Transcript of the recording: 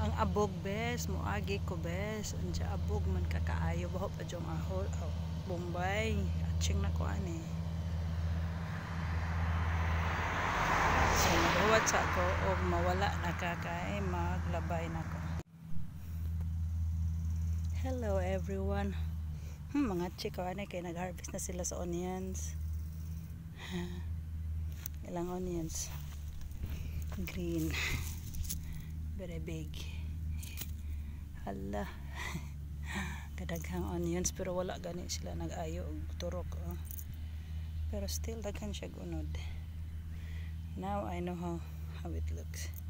ang abog bes moagi ko bes unsa abog man kakaayo baho pa jong ahol Bombay atching na ko ani so nabuhat sa ako o mawala na kakay maglabay na ko. Hello everyone. Mga chiko ani kay nag-harvest na sila sa onions. Ilang onions green very big. Hala. Kadaghang onions pero wala gani sila nag-ayo og turok pero still daghan siya gunod. Now I know how it looks.